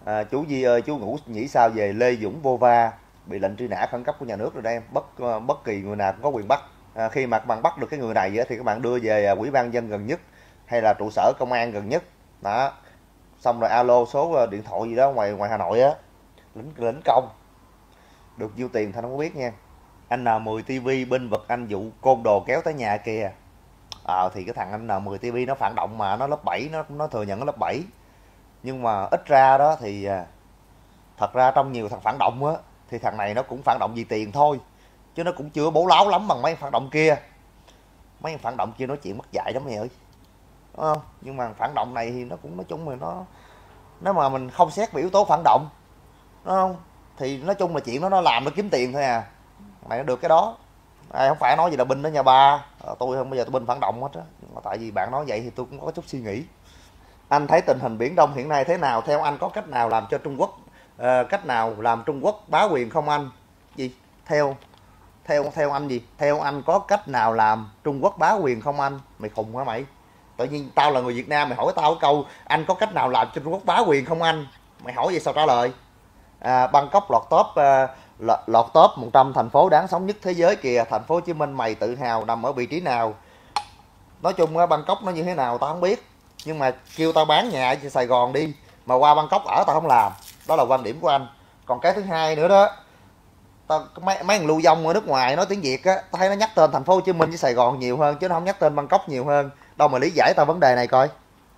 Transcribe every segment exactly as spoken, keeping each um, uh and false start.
À, chú Di ơi, chú ngủ nghĩ sao về Lê Dũng Vô Va bị lệnh truy nã khẩn cấp của nhà nước rồi đây em, bất ờ, bất kỳ người nào cũng có quyền bắt. À, khi mà các bạn bắt được cái người này thì các bạn đưa về à, ủy ban dân gần nhất hay là trụ sở công an gần nhất đó, xong rồi alo số ờ, điện thoại gì đó ngoài ngoài Hà Nội á, lính lính công được nhiêu tiền thanh không có biết nha. Anh N mười ti vi binh vực anh vụ côn đồ kéo tới nhà kìa. Ờ thì cái thằng anh N mười ti vi nó phản động mà, nó lớp bảy, nó nó thừa nhận nó lớp bảy, nhưng mà ít ra đó thì à, thật ra trong nhiều thằng phản động á thì thằng này nó cũng phản động vì tiền thôi, chứ nó cũng chưa bố láo lắm bằng mấy phản động kia. Mấy phản động kia nói chuyện mất dạy lắm mày ơi, đúng không? Nhưng mà phản động này thì nó cũng nói chung là nó, nếu mà mình không xét về yếu tố phản động, đúng không, thì nói chung là chuyện đó nó làm nó kiếm tiền thôi à. Mày nó được cái đó. À, không phải nói gì là binh đó nha ba, à, tôi không bao giờ tôi binh phản động hết á, mà tại vì bạn nói vậy thì tôi cũng có chút suy nghĩ. Anh thấy tình hình Biển Đông hiện nay thế nào? Theo anh có cách nào làm cho Trung Quốc, ờ, cách nào làm Trung Quốc bá quyền không anh? Gì? Theo theo theo anh gì? Theo anh có cách nào làm Trung Quốc bá quyền không anh? Mày khùng hả mày? Tự nhiên tao là người Việt Nam, mày hỏi tao câu anh có cách nào làm cho Trung Quốc bá quyền không anh? Mày hỏi vậy sao trả lời? À, Bangkok lọt top à, lọt top một trăm thành phố đáng sống nhất thế giới kìa. Thành phố Hồ Chí Minh mày tự hào nằm ở vị trí nào? Nói chung á, Bangkok nó như thế nào tao không biết, nhưng mà kêu tao bán nhà ở Sài Gòn đi mà qua Bangkok ở tao không làm. Đó là quan điểm của anh. Còn cái thứ hai nữa đó, tao mấy mấy thằng lưu vong ở nước ngoài nói tiếng Việt á, tao thấy nó nhắc tên thành phố Hồ Chí Minh với Sài Gòn nhiều hơn, chứ nó không nhắc tên Bangkok nhiều hơn. Đâu mà lý giải tao vấn đề này coi.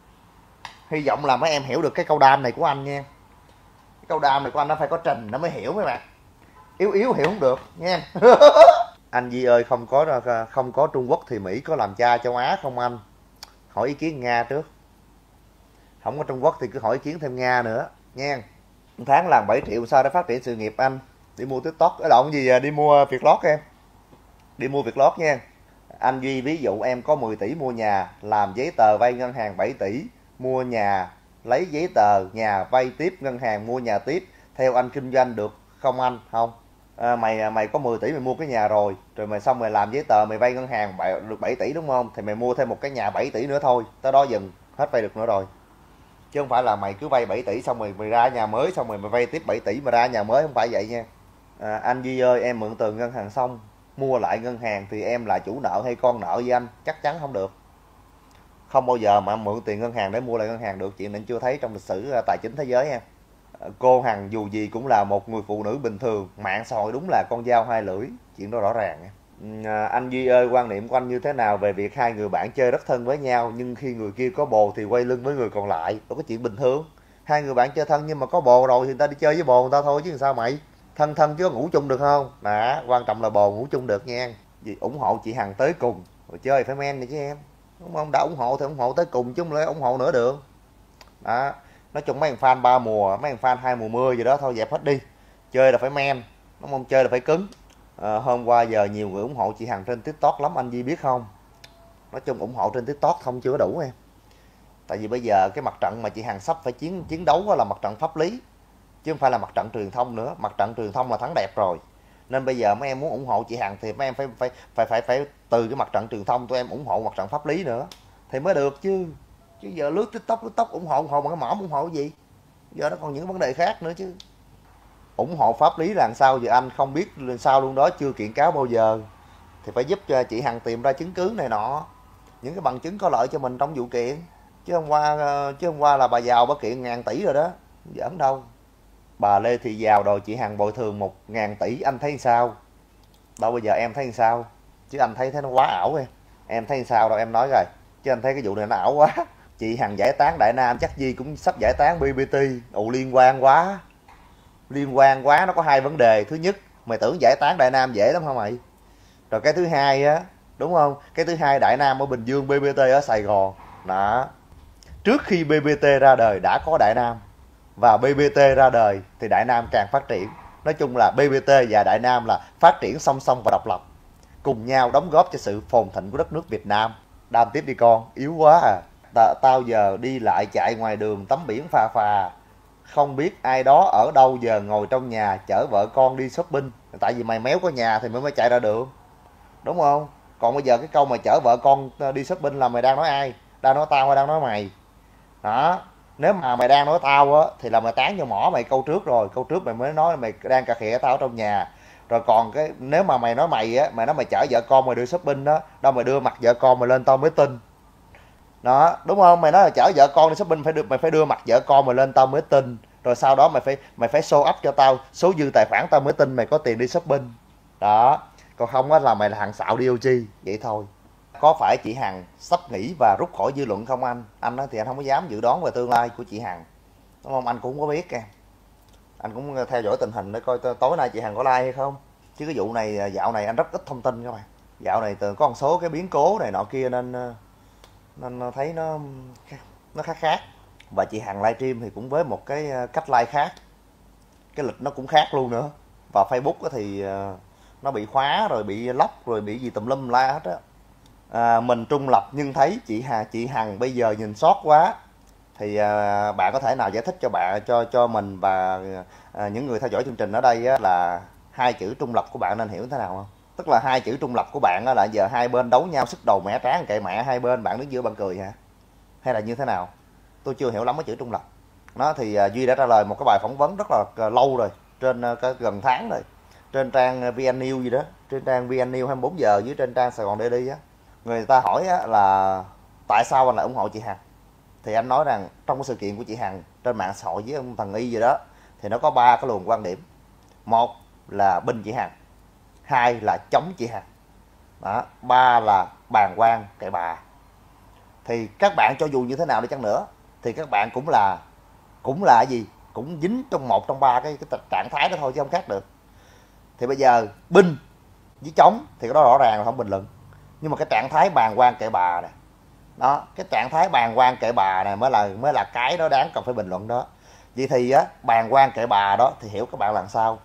Hy vọng là mấy em hiểu được cái câu đam này của anh nha. Cái câu đam này của anh nó phải có trình nó mới hiểu mấy bạn, yếu yếu hiểu không được nha. Anh Di ơi, không có không có Trung Quốc thì Mỹ có làm cha châu Á không anh? Hỏi ý kiến Nga trước. Không có Trung Quốc thì cứ hỏi ý kiến thêm Nga nữa nha. Một tháng làm bảy triệu sao để phát triển sự nghiệp anh? Đi mua TikTok, cái động gì à? Đi mua Vietlott em. Đi mua Vietlott nha. Anh Duy ví dụ em có mười tỷ mua nhà, làm giấy tờ vay ngân hàng bảy tỷ, mua nhà, lấy giấy tờ nhà vay tiếp ngân hàng mua nhà tiếp, theo anh kinh doanh được không anh? Không. À, mày mày có mười tỷ mày mua cái nhà rồi, rồi mày xong mày làm giấy tờ mày vay ngân hàng được bảy tỷ đúng không? Thì mày mua thêm một cái nhà bảy tỷ nữa thôi, tới đó dừng, hết vay được nữa rồi. Chứ không phải là mày cứ vay bảy tỷ xong rồi mày ra nhà mới xong rồi mày vay tiếp bảy tỷ mà ra nhà mới, không phải vậy nha. À, anh Duy ơi, em mượn từ ngân hàng xong mua lại ngân hàng thì em là chủ nợ hay con nợ với anh? Chắc chắn không được. Không bao giờ mà mượn tiền ngân hàng để mua lại ngân hàng được, chuyện này chưa thấy trong lịch sử tài chính thế giới nha. Cô Hằng dù gì cũng là một người phụ nữ bình thường, mạng xã hội đúng là con dao hai lưỡi, chuyện đó rõ ràng. À, anh Duy ơi, quan niệm của anh như thế nào về việc hai người bạn chơi rất thân với nhau nhưng khi người kia có bồ thì quay lưng với người còn lại? Đó có chuyện bình thường. Hai người bạn chơi thân nhưng mà có bồ rồi thì người ta đi chơi với bồ người ta thôi chứ làm sao mày. Thân thân chứ có ngủ chung được không? Đó, quan trọng là bồ ngủ chung được nha. Vì ủng hộ chị Hằng tới cùng. Rồi chơi phải men này chứ em. Đúng không? Đã ủng hộ thì ủng hộ tới cùng chứ không lẽ ủng hộ nữa được. Đó. Nói chung mấy thằng fan ba mùa, mấy thằng fan hai mùa mưa gì đó thôi dẹp hết đi. Chơi là phải men, đúng không? Chơi là phải cứng. À, hôm qua giờ nhiều người ủng hộ chị Hằng trên TikTok lắm anh Duy biết không? Nói chung ủng hộ trên TikTok không chưa đủ em. Tại vì bây giờ cái mặt trận mà chị Hằng sắp phải chiến chiến đấu là mặt trận pháp lý, chứ không phải là mặt trận truyền thông nữa. Mặt trận truyền thông là thắng đẹp rồi. Nên bây giờ mấy em muốn ủng hộ chị Hằng thì mấy em phải phải phải phải phải từ cái mặt trận truyền thông tụi em ủng hộ mặt trận pháp lý nữa thì mới được chứ. Chứ giờ lướt TikTok TikTok ủng hộ ủng hộ bằng cái mỏm ủng hộ cái gì? Giờ nó còn những vấn đề khác nữa chứ. Ủng hộ pháp lý là sao vậy anh? Không biết làm sao luôn đó, chưa kiện cáo bao giờ. Thì phải giúp cho chị Hằng tìm ra chứng cứ này nọ, những cái bằng chứng có lợi cho mình trong vụ kiện. Chứ hôm qua chứ hôm qua là bà giàu bà kiện ngàn tỷ rồi đó, giỡn đâu. Bà Lê Thị Giàu đòi chị Hằng bồi thường một ngàn tỷ, anh thấy sao? Đâu bây giờ em thấy sao? Chứ anh thấy thế nó quá ảo em. Em thấy sao đâu em nói rồi. Chứ anh thấy cái vụ này nó ảo quá. Chị Hằng giải tán Đại Nam chắc gì cũng sắp giải tán bê bê tê. Ồ liên quan quá. Liên quan quá, nó có hai vấn đề. Thứ nhất, mày tưởng giải tán Đại Nam dễ lắm hả mày? Rồi cái thứ hai á, đúng không? Cái thứ hai Đại Nam ở Bình Dương, bê bê tê ở Sài Gòn. Đó. Trước khi bê bê tê ra đời đã có Đại Nam. Và bê bê tê ra đời thì Đại Nam càng phát triển. Nói chung là bê bê tê và Đại Nam là phát triển song song và độc lập, cùng nhau đóng góp cho sự phồn thịnh của đất nước Việt Nam. Đam tiếp đi con, yếu quá à. Ta, tao giờ đi lại chạy ngoài đường tắm biển phà phà, không biết ai đó ở đâu giờ ngồi trong nhà chở vợ con đi shopping. Tại vì mày méo có nhà thì mới mới chạy ra đường, đúng không? Còn bây giờ cái câu mà chở vợ con đi shopping là mày đang nói ai? Đang nói tao hay đang nói mày? Đó. Nếu mà mày đang nói tao á thì là mày tán cho mỏ mày câu trước rồi, câu trước mày mới nói mày đang cà khịa tao ở trong nhà. Rồi còn cái nếu mà mày nói mày á, mày nói mày chở vợ con mày đi shopping đó, đâu mày đưa mặt vợ con mày lên tao mới tin. Đó, đúng không? Mày nói là chở vợ con đi shopping phải đưa mày phải đưa mặt vợ con mày lên tao mới tin. Rồi sau đó mày phải mày phải show up cho tao số dư tài khoản tao mới tin mày có tiền đi shopping. Đó. Còn không á là mày là thằng xạo đê o giê, vậy thôi. Có phải chị Hằng sắp nghỉ và rút khỏi dư luận không anh? Anh á thì anh không có dám dự đoán về tương lai của chị Hằng. Đúng không? Anh cũng không có biết em. Anh cũng theo dõi tình hình để coi tối nay chị Hằng có like hay không. Chứ cái vụ này dạo này anh rất ít thông tin các bạn. Dạo này từ có một số cái biến cố này nọ kia nên nên thấy nó nó khác khác. Và chị Hằng livestream thì cũng với một cái cách like khác, cái lịch nó cũng khác luôn nữa. Và Facebook thì nó bị khóa rồi bị lock rồi bị gì tùm lum la hết á. À, mình trung lập nhưng thấy chị Hà chị Hằng bây giờ nhìn sót quá. Thì à, bạn có thể nào giải thích cho bạn cho cho mình và à, những người theo dõi chương trình ở đây á, là hai chữ trung lập của bạn nên hiểu thế nào không? Tức là hai chữ trung lập của bạn á, là giờ hai bên đấu nhau sức đầu mẻ tráng kệ mẹ hai bên, bạn đứng giữa bạn cười hả? Hay là như thế nào? Tôi chưa hiểu lắm cái chữ trung lập. Nó thì uh, Duy đã trả lời một cái bài phỏng vấn rất là uh, lâu rồi, trên uh, cái gần tháng rồi, trên trang uh, vê en News gì đó, trên trang vê en News hai mươi bốn giờ dưới trên trang Sài Gòn Daily á. Người ta hỏi á, là tại sao anh lại ủng hộ chị Hằng? Thì anh nói rằng trong cái sự kiện của chị Hằng trên mạng xã hội với ông Thần Y gì đó thì nó có ba cái luồng quan điểm. Một là binh chị Hằng, hai là chống chị Hằng, đó, ba là bàng quan kệ bà. Thì các bạn cho dù như thế nào đi chăng nữa thì các bạn cũng là cũng là gì cũng dính trong một trong ba cái, cái trạng thái đó thôi chứ không khác được. Thì bây giờ binh với chống thì cái đó rõ ràng là không bình luận, nhưng mà cái trạng thái bàng quan kệ bà này, đó, cái trạng thái bàng quan kệ bà này mới là mới là cái đó đáng cần phải bình luận đó. Vậy thì á, bàng quan kệ bà đó thì hiểu các bạn làm sao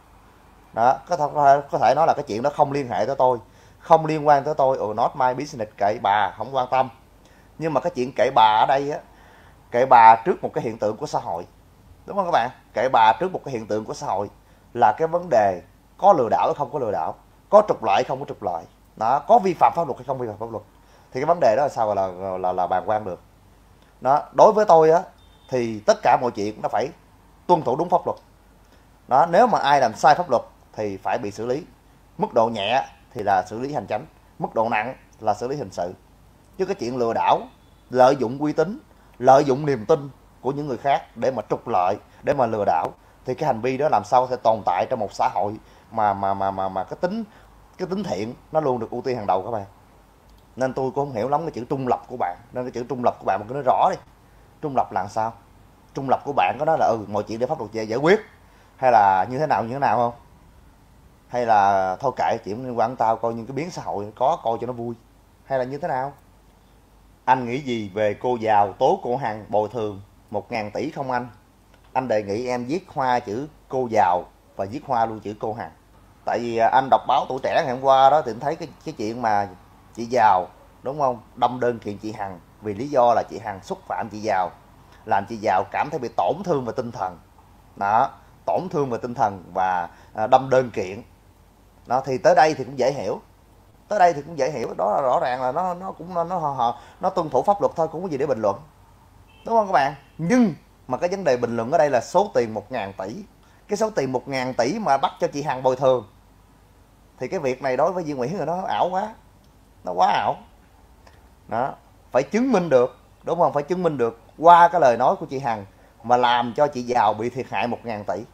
đó, có thể có thể nói là cái chuyện đó không liên hệ tới tôi, không liên quan tới tôi, oh, not my business, kệ bà, không quan tâm. Nhưng mà cái chuyện kệ bà ở đây á, kệ bà trước một cái hiện tượng của xã hội, đúng không các bạn? Kệ bà trước một cái hiện tượng của xã hội là cái vấn đề có lừa đảo hay không có lừa đảo, có trục lợi hay không có trục lợi, đó, có vi phạm pháp luật hay không vi phạm pháp luật. Thì cái vấn đề đó là sao là là là, là bàn quan được. Đó, đối với tôi á thì tất cả mọi chuyện nó phải tuân thủ đúng pháp luật. Đó, nếu mà ai làm sai pháp luật thì phải bị xử lý. Mức độ nhẹ thì là xử lý hành chánh, mức độ nặng là xử lý hình sự. Chứ cái chuyện lừa đảo, lợi dụng uy tín, lợi dụng niềm tin của những người khác để mà trục lợi, để mà lừa đảo thì cái hành vi đó làm sao sẽ tồn tại trong một xã hội mà mà mà mà mà cái tính cái tính thiện nó luôn được ưu tiên hàng đầu các bạn. Nên tôi cũng không hiểu lắm cái chữ trung lập của bạn. Nên cái chữ trung lập của bạn mình cứ nói rõ đi. Trung lập là sao? Trung lập của bạn có nói là ừ mọi chuyện để pháp luật về giải quyết, hay là như thế nào như thế nào không? Hay là thôi kệ chuyện liên quan đến tao, coi như cái biến xã hội có coi cho nó vui, hay là như thế nào? Anh nghĩ gì về cô giàu tố cô Hằng bồi thường một ngàn tỷ không anh? Anh đề nghị em viết hoa chữ cô giàu và viết hoa luôn chữ cô Hằng. Tại vì anh đọc báo Tuổi Trẻ ngày hôm qua đó thì anh thấy cái cái chuyện mà chị giàu, đúng không, đâm đơn kiện chị Hằng vì lý do là chị Hằng xúc phạm chị giàu, làm chị giàu cảm thấy bị tổn thương về tinh thần. Đó, tổn thương về tinh thần và đâm đơn kiện. Đó thì tới đây thì cũng dễ hiểu. Tới đây thì cũng dễ hiểu, đó là rõ ràng là nó nó cũng nó nó, nó tuân thủ pháp luật thôi, cũng có gì để bình luận. Đúng không các bạn? Nhưng mà cái vấn đề bình luận ở đây là số tiền một ngàn tỷ. Cái số tiền một ngàn tỷ mà bắt cho chị Hằng bồi thường. Thì cái việc này đối với Duy Nguyễn là nó ảo quá. Nó quá ảo. Đó, phải chứng minh được, đúng không? Phải chứng minh được qua cái lời nói của chị Hằng mà làm cho chị giàu bị thiệt hại một ngàn tỷ.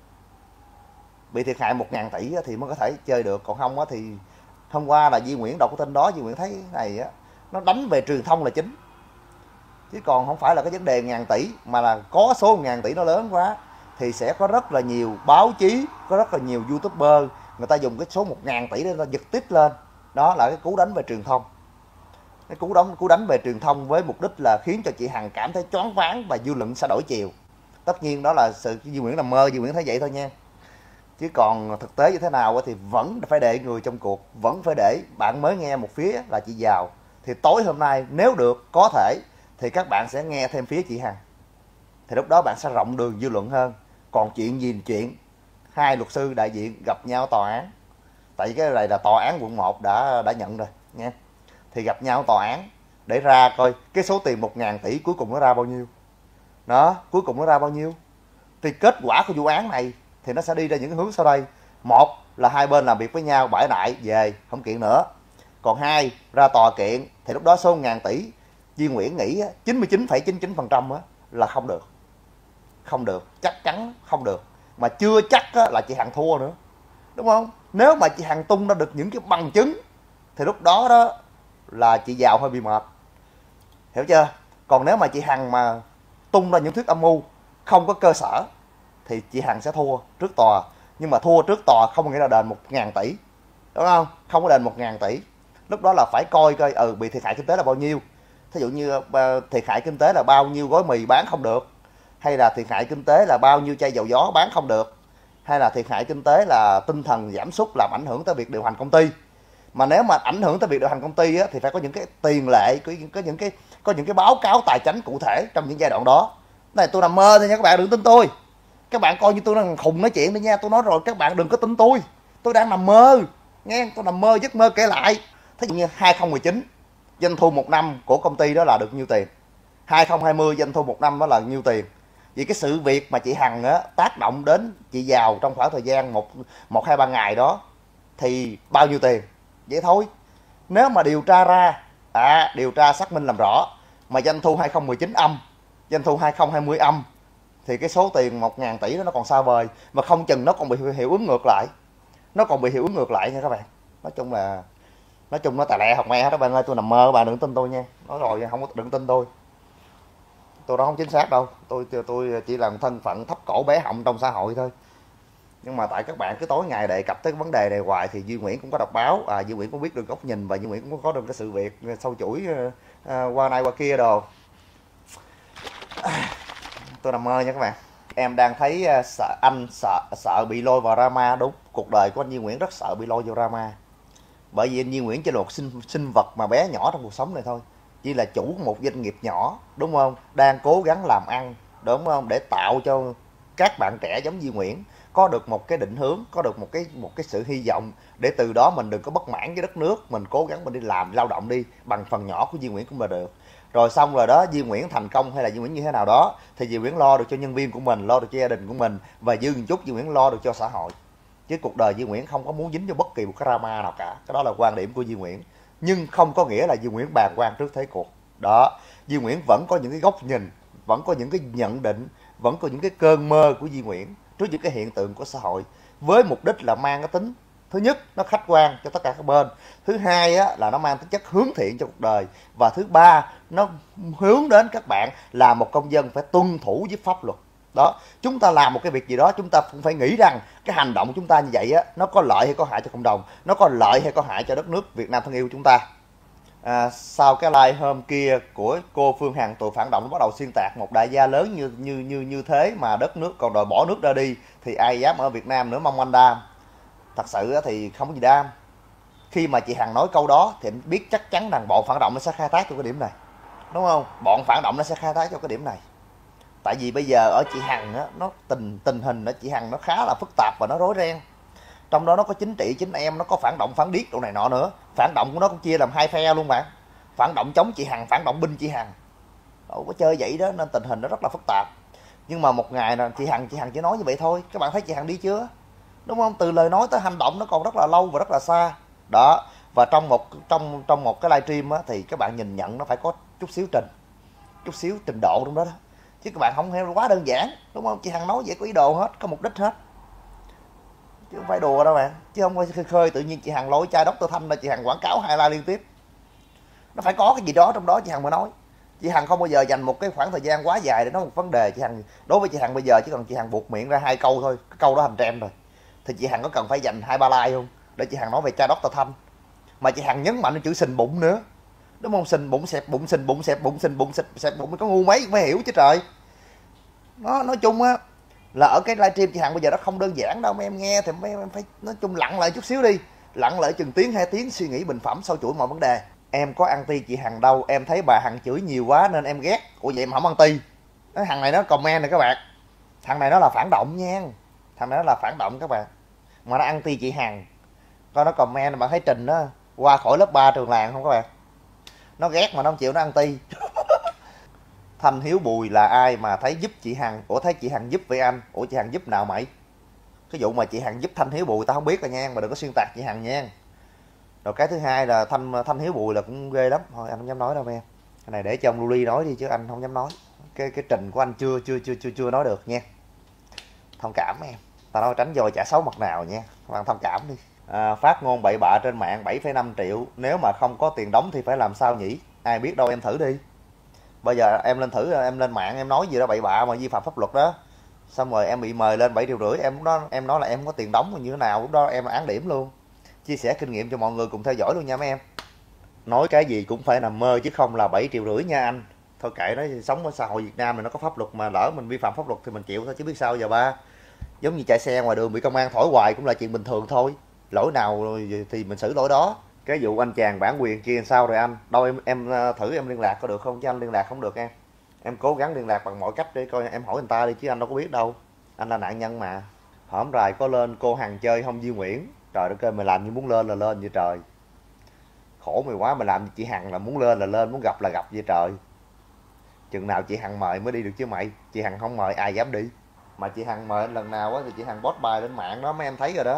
Bị thiệt hại một ngàn tỷ thì mới có thể chơi được, còn không thì hôm qua là Duy Nguyễn đọc cái tin đó, Duy Nguyễn thấy này á, nó đánh về truyền thông là chính. Chứ còn không phải là cái vấn đề ngàn tỷ, mà là có số ngàn tỷ nó lớn quá thì sẽ có rất là nhiều báo chí, có rất là nhiều YouTuber người ta dùng cái số một ngàn tỷ để người ta giật tít lên. Đó là cái cú đánh về truyền thông. Cái cú đánh cú đánh về truyền thông với mục đích là khiến cho chị Hằng cảm thấy choáng váng và dư luận sẽ đổi chiều. Tất nhiên đó là sự Duy Nguyễn nằm mơ, Duy Nguyễn thấy vậy thôi nha. Chứ còn thực tế như thế nào thì vẫn phải để người trong cuộc, vẫn phải để bạn mới nghe một phía là chị giàu. Thì tối hôm nay nếu được, có thể thì các bạn sẽ nghe thêm phía chị Hằng. Thì lúc đó bạn sẽ rộng đường dư luận hơn. Còn chuyện gì chuyện hai luật sư đại diện gặp nhau tòa án. Tại vì cái này là tòa án quận một đã đã nhận rồi nha. Thì gặp nhau tòa án để ra coi cái số tiền một ngàn tỷ cuối cùng nó ra bao nhiêu. Đó, cuối cùng nó ra bao nhiêu? Thì kết quả của vụ án này thì nó sẽ đi ra những cái hướng sau đây. Một là hai bên làm việc với nhau, bãi nại về không kiện nữa. Còn hai, ra tòa kiện thì lúc đó số ngàn tỷ Duy Nguyễn nghĩ chín mươi chín phẩy chín mươi chín phần trăm là không được. Không được, chắc chắn không được. Mà chưa chắc là chị Hằng thua nữa. Đúng không? Nếu mà chị Hằng tung ra được những cái bằng chứng thì lúc đó đó là chị giàu hơi bị mệt. Hiểu chưa? Còn nếu mà chị Hằng mà tung ra những thuyết âm mưu không có cơ sở thì chị Hằng sẽ thua trước tòa. Nhưng mà thua trước tòa không nghĩa là đền một ngàn tỷ. Đúng không? Không có đền một ngàn tỷ. Lúc đó là phải coi coi ừ bị thiệt hại kinh tế là bao nhiêu. Thí dụ như uh, thiệt hại kinh tế là bao nhiêu gói mì bán không được, hay là thiệt hại kinh tế là bao nhiêu chai dầu gió bán không được, hay là thiệt hại kinh tế là tinh thần giảm sút làm ảnh hưởng tới việc điều hành công ty. Mà nếu mà ảnh hưởng tới việc điều hành công ty á, thì phải có những cái tiền lệ, có, có những cái có những cái báo cáo tài chính cụ thể trong những giai đoạn đó. Này tôi nằm mơ thôi nha các bạn, đừng tin tôi. Các bạn coi như tôi đang khùng nói chuyện đi nha, tôi nói rồi các bạn đừng có tin tôi. Tôi đang nằm mơ, nghe, tôi nằm mơ giấc mơ kể lại. Thí dụ như hai không một chín doanh thu một năm của công ty đó là được nhiêu tiền, hai không hai không doanh thu một năm đó là nhiêu tiền. Vì cái sự việc mà chị Hằng á, tác động đến chị giàu trong khoảng thời gian một một hai ba ngày đó thì bao nhiêu tiền, vậy thôi. Nếu mà điều tra ra, à, điều tra xác minh làm rõ mà doanh thu hai không một chín âm, doanh thu hai không hai không âm thì cái số tiền một ngàn tỷ đó nó còn xa vời, mà không chừng nó còn bị hiệu ứng ngược lại. Nó còn bị hiệu ứng ngược lại nha các bạn. Nói chung là nói chung nó tà lẹ học me hết các bạn ơi, tôi nằm mơ, các bạn đừng tin tôi nha. Nói rồi không có đừng tin tôi. Tôi đó không chính xác đâu. Tôi tôi chỉ là một thân phận thấp cổ bé họng trong xã hội thôi. Nhưng mà tại các bạn cứ tối ngày đề cập tới cái vấn đề này hoài thì Duy Nguyễn cũng có đọc báo, à, Duy Nguyễn cũng biết được góc nhìn và Duy Nguyễn cũng có được cái sự việc sâu chuỗi à, qua này qua kia đồ. À, tôi nằm mơ nha các bạn. Em đang thấy uh, sợ, anh sợ sợ bị lôi vào drama. Đúng, cuộc đời của anh Duy Nguyễn rất sợ bị lôi vào drama. Bởi vì anh Duy Nguyễn chỉ là một sinh, sinh vật mà bé nhỏ trong cuộc sống này thôi. Chỉ là chủ một doanh nghiệp nhỏ, đúng không? Đang cố gắng làm ăn, đúng không? Để tạo cho các bạn trẻ giống Duy Nguyễn có được một cái định hướng, có được một cái một cái sự hy vọng, để từ đó mình đừng có bất mãn với đất nước, mình cố gắng mình đi làm lao động đi, bằng phần nhỏ của Duy Nguyễn cũng là được. Rồi xong rồi đó, Duy Nguyễn thành công hay là Duy Nguyễn như thế nào đó thì Duy Nguyễn lo được cho nhân viên của mình, lo được cho gia đình của mình, và dư một chút Duy Nguyễn lo được cho xã hội. Chứ cuộc đời Duy Nguyễn không có muốn dính cho bất kỳ một cái drama nào cả. Cái đó là quan điểm của Duy Nguyễn. Nhưng không có nghĩa là Duy Nguyễn bàng quan trước thế cuộc. Đó, Duy Nguyễn vẫn có những cái góc nhìn, vẫn có những cái nhận định, vẫn có những cái cơn mơ của Duy Nguyễn trước những cái hiện tượng của xã hội, với mục đích là mang cái tính, thứ nhất nó khách quan cho tất cả các bên, thứ hai á, là nó mang tính chất hướng thiện cho cuộc đời, và thứ ba nó hướng đến các bạn là một công dân phải tuân thủ với pháp luật. Đó, chúng ta làm một cái việc gì đó chúng ta cũng phải nghĩ rằng cái hành động của chúng ta như vậy á, nó có lợi hay có hại cho cộng đồng, nó có lợi hay có hại cho đất nước Việt Nam thân yêu của chúng ta. À, sau cái live hôm kia của cô Phương Hằng, tội phản động bắt đầu xuyên tạc một đại gia lớn như như như như thế mà đất nước còn đòi bỏ nước ra đi, thì ai dám ở Việt Nam nữa, mong anh đam. Thật sự thì không có gì đam. Khi mà chị Hằng nói câu đó thì anh biết chắc chắn rằng bọn phản động nó sẽ khai thác cho cái điểm này, đúng không? Bọn phản động nó sẽ khai thác cho cái điểm này. Tại vì bây giờ ở chị Hằng á, nó tình tình hình ở chị Hằng nó khá là phức tạp và nó rối ren. Trong đó nó có chính trị chính em, nó có phản động phản điếc đồ này nọ nữa. Phản động của nó cũng chia làm hai phe luôn bạn. Phản động chống chị Hằng, phản động binh chị Hằng. Đâu có chơi vậy đó, nên tình hình nó rất là phức tạp. Nhưng mà một ngày là chị Hằng chị Hằng chỉ nói như vậy thôi. Các bạn thấy chị Hằng đi chưa? Đúng không? Từ lời nói tới hành động nó còn rất là lâu và rất là xa. Đó. Và trong một trong trong một cái livestream á, thì các bạn nhìn nhận nó phải có chút xíu trình, chút xíu trình độ trong đó đó. Chứ các bạn không hiểu quá đơn giản, đúng không? Chị Hằng nói vậy có ý đồ hết, có mục đích hết, chứ không phải đùa đâu bạn. Chứ không phải khơi khơi tự nhiên chị Hằng lôi chai Doctor Thanh ra chị Hằng quảng cáo hai la liên tiếp. Nó phải có cái gì đó trong đó chị Hằng mới nói. Chị Hằng không bao giờ dành một cái khoảng thời gian quá dài để nói một vấn đề. Chị Hằng, đối với chị Hằng bây giờ chỉ cần chị Hằng buộc miệng ra hai câu thôi, cái câu đó thành trend rồi, thì chị Hằng có cần phải dành hai ba like không để chị Hằng nói về chai Doctor Thanh. Mà chị Hằng nhấn mạnh chữ sình bụng nữa, đúng không? Sình bụng, xẹp bụng, sình bụng, xẹp bụng, sình bụng, xẹp bụng, có ngu mấy mới hiểu chứ trời. Nó nói chung á là ở cái livestream chị Hằng bây giờ nó không đơn giản đâu. Mấy em nghe thì mấy em phải nói chung lặng lại chút xíu đi, lặng lại chừng tiếng hai tiếng suy nghĩ bình phẩm sau chuỗi mọi vấn đề. Em có anti chị Hằng đâu, em thấy bà Hằng chửi nhiều quá nên em ghét. Ủa vậy mà không anti? Cái thằng này nó comment này các bạn, thằng này nó là phản động nha, thằng này nó là phản động các bạn, mà nó anti chị Hằng. Coi nó comment, bạn thấy Trình đó qua khỏi lớp ba trường làng không các bạn? Nó ghét mà nó không chịu, nó anti. Thanh Hiếu Bùi là ai mà thấy giúp chị Hằng? Ủa thấy chị Hằng giúp với anh? Ủa chị Hằng giúp nào mày? Cái vụ mà chị Hằng giúp Thanh Hiếu Bùi tao không biết rồi nha, mà đừng có xuyên tạc chị Hằng nha. Rồi cái thứ hai là Thanh Thanh Hiếu Bùi là cũng ghê lắm, thôi anh không dám nói đâu em. Cái này để cho ông Luli nói đi chứ anh không dám nói. Cái cái trình của anh chưa chưa chưa chưa chưa nói được nha. Thông cảm em. Tao nói tránh rồi chả xấu mặt nào nha. Các bạn thông cảm đi. À, phát ngôn bậy bạ trên mạng bảy phẩy năm triệu, nếu mà không có tiền đóng thì phải làm sao nhỉ? Ai biết đâu, em thử đi. Bây giờ em lên thử, em lên mạng em nói gì đó bậy bạ mà vi phạm pháp luật đó, xong rồi em bị mời lên bảy triệu rưỡi, em đó em nói là em không có tiền đóng như thế nào, lúc đó em án điểm luôn. Chia sẻ kinh nghiệm cho mọi người cùng theo dõi luôn nha mấy em. Nói cái gì cũng phải nằm mơ chứ không là bảy triệu rưỡi nha anh. Thôi kệ nó, sống ở xã hội Việt Nam này nó có pháp luật, mà lỡ mình vi phạm pháp luật thì mình chịu thôi chứ biết sao giờ ba. Giống như chạy xe ngoài đường bị công an thổi hoài cũng là chuyện bình thường thôi, lỗi nào thì mình xử lỗi đó. Cái vụ anh chàng bản quyền kia sao rồi anh? Đâu em em thử em liên lạc có được không, chứ anh liên lạc không được em. Em cố gắng liên lạc bằng mọi cách để coi, em hỏi người ta đi chứ anh đâu có biết đâu. Anh là nạn nhân mà. Hổm rày có lên cô Hằng chơi không Duy Nguyễn. Trời đất ơi, mày làm như muốn lên là lên vậy trời. Khổ mày quá, mày làm như chị Hằng là muốn lên là lên, muốn gặp là gặp vậy trời. Chừng nào chị Hằng mời mới đi được chứ mày. Chị Hằng không mời ai dám đi. Mà chị Hằng mời lần nào á thì chị Hằng post bài lên mạng đó, mấy em thấy rồi đó.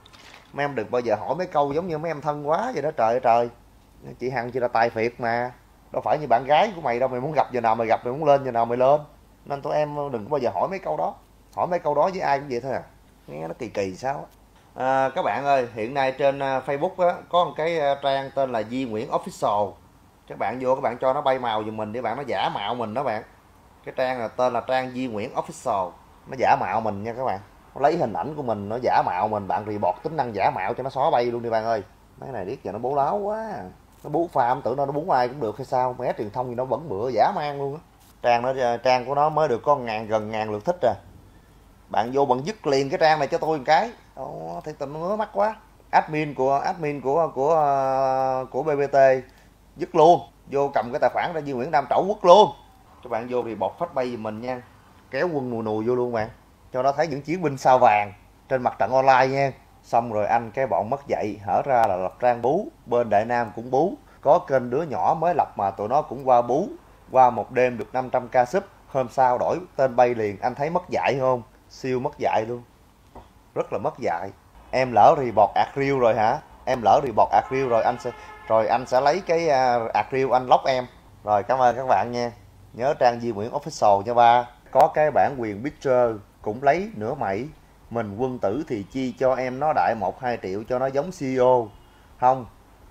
Mấy em đừng bao giờ hỏi mấy câu giống như mấy em thân quá vậy đó, trời ơi trời. Chị Hằng chỉ là tài phiệt mà, đâu phải như bạn gái của mày đâu, mày muốn gặp giờ nào mày gặp, mày muốn lên giờ nào mày lên. Nên tụi em đừng có bao giờ hỏi mấy câu đó. Hỏi mấy câu đó với ai cũng vậy thôi à, nghe nó kỳ kỳ sao à. Các bạn ơi, hiện nay trên Facebook á, có một cái trang tên là Duy Nguyễn Official. Các bạn vô các bạn cho nó bay màu giùm mình để bạn nó giả mạo mình đó bạn. Cái trang là tên là trang Duy Nguyễn Official, nó giả mạo mình nha các bạn. Nó lấy hình ảnh của mình nó giả mạo mình, bạn report tính năng giả mạo cho nó xóa bay luôn đi bạn ơi. Mấy này biết giờ nó bố láo quá, nó bú farm tưởng nó nó bú ai cũng được hay sao, mé truyền thông gì nó vẫn bữa giả mang luôn á. Trang nó trang của nó mới được có ngàn gần ngàn lượt thích rồi. Bạn vô bạn dứt liền cái trang này cho tôi một cái. Ồ, thấy tình ngứa mắt quá. Admin của admin của của của bê bê tê dứt luôn, vô cầm cái tài khoản ra Duy Nguyễn Nam Trẩu quất luôn. Các bạn vô thì bọt phách bay giùm mình nha, kéo quân nùi nùi vô luôn bạn, cho nó thấy những chiến binh sao vàng trên mặt trận online nha. Xong rồi anh cái bọn mất dạy hở ra là lập trang bú, bên Đại Nam cũng bú, có kênh đứa nhỏ mới lập mà tụi nó cũng qua bú, qua một đêm được năm trăm k sub, hôm sau đổi tên bay liền. Anh thấy mất dạy không? Siêu mất dạy luôn, rất là mất dạy. Em lỡ report Adriel rồi hả? Em lỡ report Adriel rồi anh sẽ rồi anh sẽ lấy cái uh, Adriel anh lock em. Rồi cảm ơn các bạn nha. Nhớ trang Duy Nguyễn Official nha ba. Có cái bản quyền picture cũng lấy nữa mày. Mình quân tử thì chi cho em nó đại một hai triệu cho nó giống xê e ô. Không.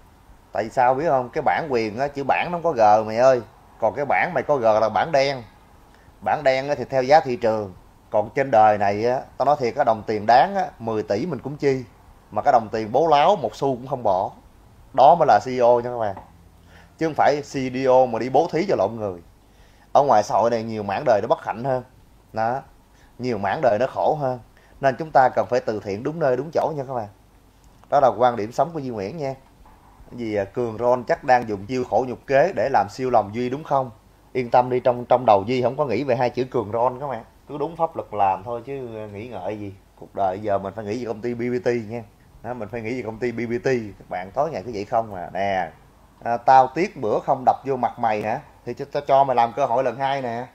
Tại sao biết không? Cái bản quyền á, chữ bản nó không có G mày ơi. Còn cái bản mày có G là bản đen. Bản đen thì theo giá thị trường. Còn trên đời này á, tao nói thiệt, cái đồng tiền đáng á, mười tỷ mình cũng chi. Mà cái đồng tiền bố láo một xu cũng không bỏ. Đó mới là xê e ô nha các bạn. Chứ không phải xê đê ô mà đi bố thí cho lộn người. Ở ngoài xã hội này nhiều mảng đời nó bất hạnh hơn. Đó. Nhiều mảng đời nó khổ hơn. Nên chúng ta cần phải từ thiện đúng nơi đúng chỗ nha các bạn. Đó là quan điểm sống của Duy Nguyễn nha. Vì Cường Ron chắc đang dùng chiêu khổ nhục kế để làm siêu lòng Duy đúng không? Yên tâm đi, trong trong đầu Duy không có nghĩ về hai chữ Cường Ron các bạn. Cứ đúng pháp luật làm thôi chứ nghĩ ngợi gì. Cuộc đời giờ mình phải nghĩ về công ty bê bê tê nha. Đó, mình phải nghĩ về công ty bê bê tê. Các bạn tối ngày cứ vậy không à. Nè, à, tao tiếc bữa không đập vô mặt mày hả? Thì tao cho mày làm cơ hội lần hai nè.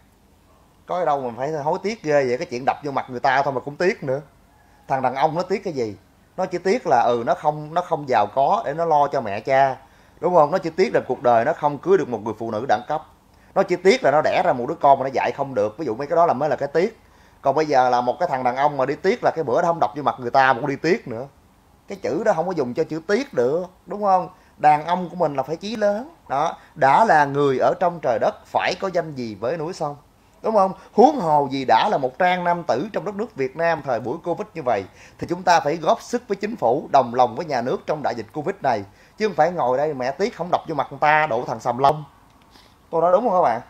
Có đâu mình phải hối tiếc ghê vậy, cái chuyện đập vô mặt người ta thôi mà cũng tiếc nữa. Thằng đàn ông nó tiếc cái gì? Nó chỉ tiếc là ừ nó không nó không giàu có để nó lo cho mẹ cha, đúng không? Nó chỉ tiếc là cuộc đời nó không cưới được một người phụ nữ đẳng cấp. Nó chỉ tiếc là nó đẻ ra một đứa con mà nó dạy không được. Ví dụ mấy cái đó là mới là cái tiếc. Còn bây giờ là một cái thằng đàn ông mà đi tiếc là cái bữa đó không đập vô mặt người ta mà cũng đi tiếc nữa. Cái chữ đó không có dùng cho chữ tiếc được, đúng không? Đàn ông của mình là phải chí lớn. Đó, đã là người ở trong trời đất phải có danh gì với núi sông, đúng không? Huống hồ gì đã là một trang nam tử trong đất nước Việt Nam thời buổi Covid như vậy, thì chúng ta phải góp sức với chính phủ, đồng lòng với nhà nước trong đại dịch Covid này, chứ không phải ngồi đây mẹ tiếc không đập vô mặt người ta độ thằng sầm lông. Tôi nói đúng không các bạn?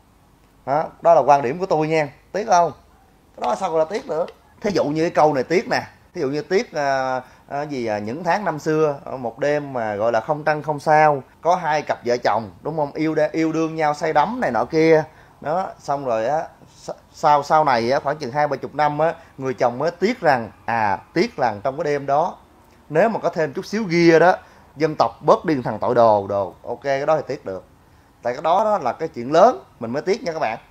Đó, đó là quan điểm của tôi nha. Tiếc không? Cái đó sao gọi là tiếc nữa? Thí dụ như cái câu này tiếc nè. Thí dụ như tiếc à, à, gì à, những tháng năm xưa, một đêm mà gọi là không trăng không sao, có hai cặp vợ chồng, đúng không? Yêu yêu đương nhau say đắm này nọ kia. Đó, xong rồi á, sau sau này á, khoảng chừng hai ba chục năm á, người chồng mới tiếc rằng à tiếc rằng trong cái đêm đó nếu mà có thêm chút xíu ghia đó, dân tộc bớt đi thằng tội đồ đồ. Ok, cái đó thì tiếc được. Tại cái đó, đó là cái chuyện lớn mình mới tiếc nha các bạn.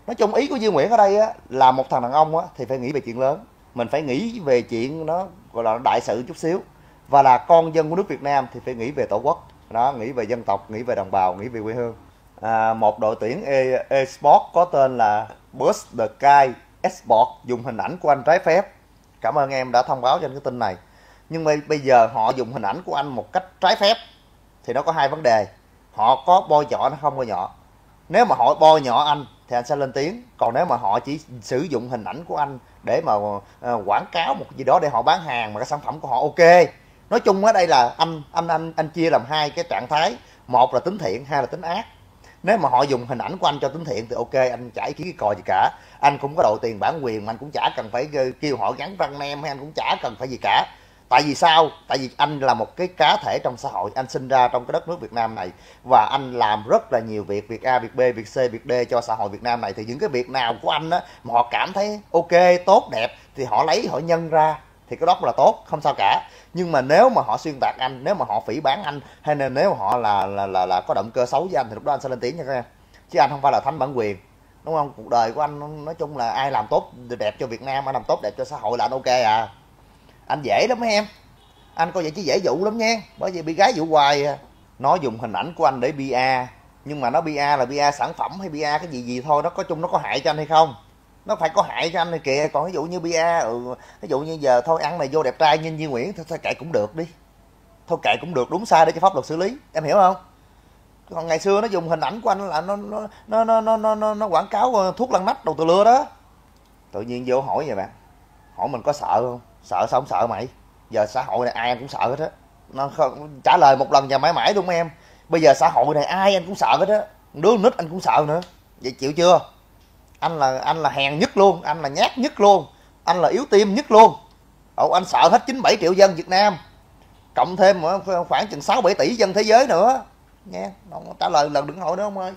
Nói chung ý của Duy Nguyễn ở đây á, là một thằng đàn ông á, thì phải nghĩ về chuyện lớn, mình phải nghĩ về chuyện nó gọi là đại sự chút xíu, và là con dân của nước Việt Nam thì phải nghĩ về tổ quốc đó, nghĩ về dân tộc, nghĩ về đồng bào, nghĩ về quê hương. À, một đội tuyển e, eSport có tên là Burst the Sky Esport dùng hình ảnh của anh trái phép. Cảm ơn em đã thông báo cho anh cái tin này. Nhưng mà bây giờ họ dùng hình ảnh của anh một cách trái phép thì nó có hai vấn đề. Họ có bôi nhọ nó không bôi nhọ. Nếu mà họ bôi nhọ anh thì anh sẽ lên tiếng. Còn nếu mà họ chỉ sử dụng hình ảnh của anh để mà uh, quảng cáo một gì đó để họ bán hàng mà cái sản phẩm của họ ok. Nói chung ở đây là anh anh anh anh chia làm hai cái trạng thái, một là tính thiện, hai là tính ác. Nếu mà họ dùng hình ảnh của anh cho tính thiện thì ok, anh chả ý kiến cái cò gì cả, anh cũng có đội tiền bản quyền mà anh cũng chả cần phải kêu họ gắn răng nem, hay anh cũng chả cần phải gì cả. Tại vì sao? Tại vì anh là một cái cá thể trong xã hội, anh sinh ra trong cái đất nước Việt Nam này và anh làm rất là nhiều việc, việc A, việc B, việc C, việc D cho xã hội Việt Nam này. Thì những cái việc nào của anh á mà họ cảm thấy ok, tốt, đẹp thì họ lấy, họ nhân ra thì cái đó cũng là tốt, không sao cả. Nhưng mà nếu mà họ xuyên tạc anh, nếu mà họ phỉ báng anh, hay là nếu mà họ là là là, là có động cơ xấu với anh thì lúc đó anh sẽ lên tiếng nha các em. Chứ anh không phải là thánh bản quyền, đúng không? Cuộc đời của anh nói chung là ai làm tốt đẹp cho Việt Nam, ai làm tốt đẹp cho xã hội là anh ok à. Anh dễ lắm mấy em, anh coi vậy chứ dễ dụ lắm nha, bởi vì bị gái dụ hoài à. Nó dùng hình ảnh của anh để pê e, nhưng mà nó pê e là pê e sản phẩm hay pê e cái gì gì thôi, nó có chung nó có hại cho anh hay không? Nó phải có hại cho anh này kìa. Còn ví dụ như pê e, ừ, ví dụ như giờ thôi ăn này vô đẹp trai như Duy Nguyễn thôi, thôi kệ cũng được đi, thôi kệ cũng được, đúng sai để cho pháp luật xử lý, em hiểu không? Còn ngày xưa nó dùng hình ảnh của anh là nó nó nó nó nó nó, nó, nó quảng cáo thuốc lăn nách đầu từ lưa đó. Tự nhiên vô hỏi vậy bạn, hỏi mình có sợ không? Sợ sao không sợ mày? Giờ xã hội này ai anh cũng sợ hết á. Nó không, trả lời một lần và mãi mãi đúng không em? Bây giờ xã hội này ai anh cũng sợ hết á, đứa nít anh cũng sợ nữa. Vậy chịu chưa? Anh là anh là hèn nhất luôn, anh là nhát nhất luôn, anh là yếu tim nhất luôn. Ồ, anh sợ hết chín bảy triệu dân Việt Nam, cộng thêm khoảng chừng sáu bảy tỷ dân thế giới nữa nghe. Trả lời lần đừng hỏi nữa ông ơi.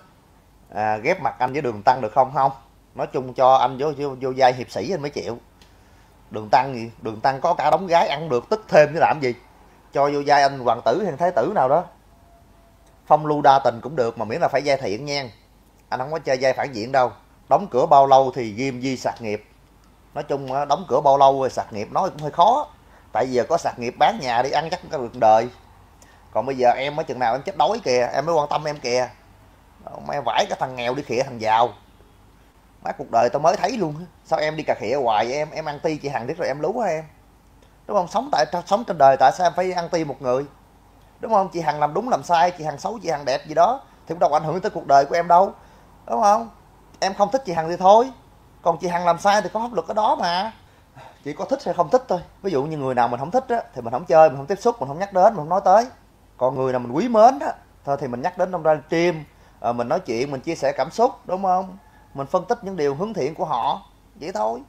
À, ghép mặt anh với Đường Tăng được không? Không, nói chung cho anh vô vô, vô vai hiệp sĩ anh mới chịu. Đường Tăng gì? Đường Tăng có cả đống gái ăn được, tức thêm chứ làm gì. Cho vô vai anh hoàng tử hay thái tử nào đó, phong lưu đa tình cũng được, mà miễn là phải vai thiện nha. Anh không có chơi vai phản diện đâu. Đóng cửa bao lâu thì ghim di sạc nghiệp. Nói chung đóng cửa bao lâu rồi sạc nghiệp nói cũng hơi khó. Tại vì giờ có sạc nghiệp bán nhà đi ăn chắc có được đời. Còn bây giờ em ở chừng nào em chết đói kìa em mới quan tâm em kìa. Mày vãi cái thằng nghèo đi khịa thằng giàu. Má cuộc đời tao mới thấy luôn. Sao em đi cà khịa hoài vậy em? Em ăn ti chị Hằng biết rồi em lú hả em? Đúng không? Sống tại sống trên đời tại sao em phải ăn ti một người? Đúng không? Chị Hằng làm đúng làm sai, chị Hằng xấu, chị Hằng đẹp gì đó thì cũng đâu ảnh hưởng tới cuộc đời của em đâu. Đúng không? Em không thích chị Hằng thì thôi. Còn chị Hằng làm sai thì có pháp luật ở đó mà. Chỉ có thích hay không thích thôi. Ví dụ như người nào mình không thích á thì mình không chơi, mình không tiếp xúc, mình không nhắc đến, mình không nói tới. Còn người nào mình quý mến á thôi thì mình nhắc đến trong livestream, mình nói chuyện, mình chia sẻ cảm xúc, đúng không? Mình phân tích những điều hướng thiện của họ, vậy thôi.